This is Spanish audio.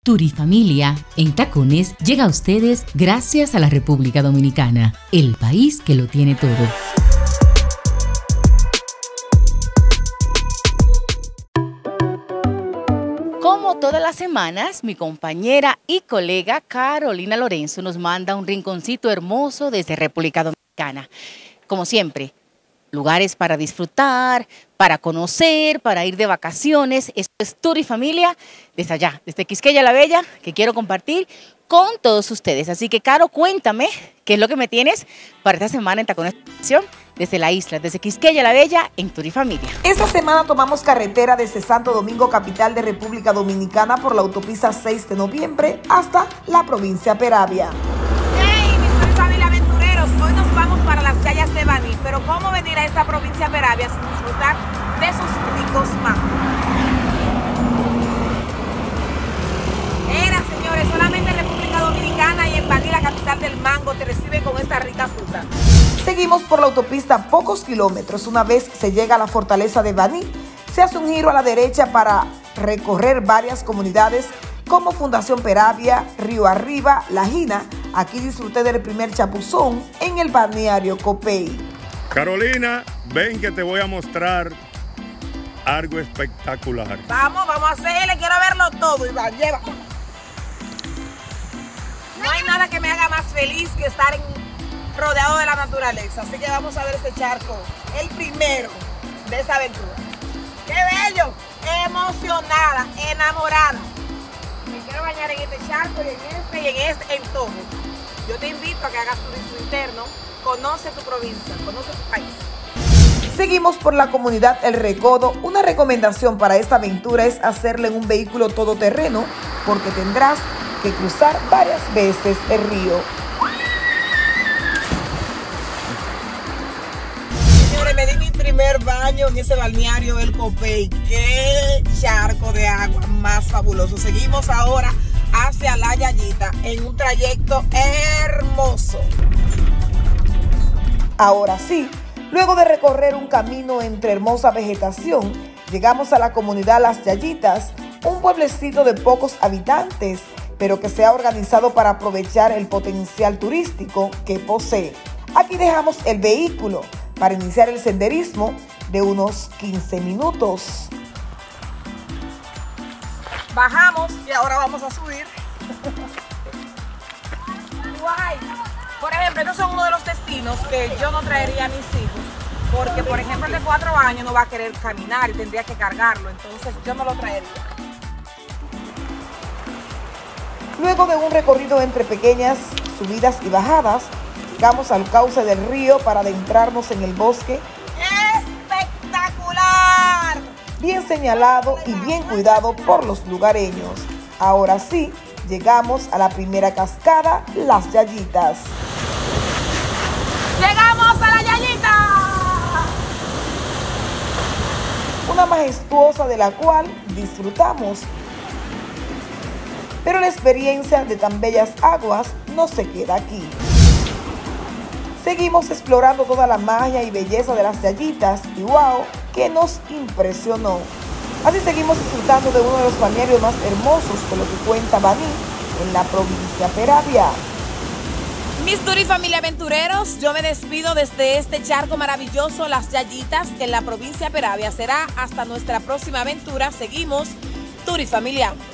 Turifamilia en Tacones llega a ustedes gracias a la República Dominicana, el país que lo tiene todo. Como todas las semanas, mi compañera y colega Carolina Lorenzo nos manda un rinconcito hermoso desde República Dominicana. Como siempre, lugares para disfrutar, para conocer, para ir de vacaciones. Esto es Turifamilia desde allá, desde Quisqueya La Bella, que quiero compartir con todos ustedes. Así que, Caro, cuéntame qué es lo que me tienes para esta semana en Tacones desde la isla, desde Quisqueya La Bella, en Turifamilia. Esta semana tomamos carretera desde Santo Domingo, capital de República Dominicana, por la autopista 6 de noviembre hasta la provincia Peravia. ¡Hey, mis Turifamilia aventureros! Hoy nos vamos para las playas de Baní, pero ¿cómo venir a esta provincia Peravia sin disfrutar de sus ricos mangos? Era, señores, solamente en República Dominicana y en Baní, la capital del mango, te reciben con esta rica fruta. Seguimos por la autopista pocos kilómetros. Una vez se llega a la fortaleza de Baní, se hace un giro a la derecha para recorrer varias comunidades como Fundación Peravia, Río Arriba, La Gina. Aquí disfruté del primer chapuzón en el balneario Copey. Carolina, ven que te voy a mostrar algo espectacular. Vamos a hacerle, quiero verlo todo, Iván, lleva. No hay nada que me haga más feliz que estar rodeado de la naturaleza, así que vamos a ver este charco, el primero de esa aventura. ¡Qué bello! Emocionada, enamorada. Me quiero bañar en este charco y en este, en todo. Yo te invito a que hagas turismo interno, conoce tu provincia, conoce tu país. Seguimos por la comunidad El Recodo. Una recomendación para esta aventura es hacerla en un vehículo todoterreno, porque tendrás que cruzar varias veces el río. Señores, me di mi primer baño en ese balneario El Copey. ¡Qué charco de agua más fabuloso! Seguimos ahora hacia La Yayita en un trayecto hermoso. Ahora sí, luego de recorrer un camino entre hermosa vegetación, llegamos a la comunidad Las Yayitas, un pueblecito de pocos habitantes, pero que se ha organizado para aprovechar el potencial turístico que posee. Aquí dejamos el vehículo para iniciar el senderismo de unos 15 minutos. Bajamos y ahora vamos a subir. Guay. Por ejemplo, estos son uno de los destinos que yo no traería a mis hijos, porque por ejemplo el de 4 años no va a querer caminar y tendría que cargarlo, entonces yo no lo traería. Luego de un recorrido entre pequeñas subidas y bajadas, llegamos al cauce del río para adentrarnos en el bosque. ¡Espectacular! Bien señalado y bien cuidado por los lugareños. Ahora sí, llegamos a la primera cascada, Las Yayitas. ¡Llegamos a La Yayita! Una majestuosa de la cual disfrutamos. Pero la experiencia de tan bellas aguas no se queda aquí. Seguimos explorando toda la magia y belleza de Las Yayitas y wow, que nos impresionó. Así seguimos disfrutando de uno de los balnearios más hermosos de lo que cuenta Baní en la provincia Peravia. Mis Turifamilia aventureros, yo me despido desde este charco maravilloso, Las Yayitas, en la provincia Peravia. Será hasta nuestra próxima aventura. Seguimos Turifamilia.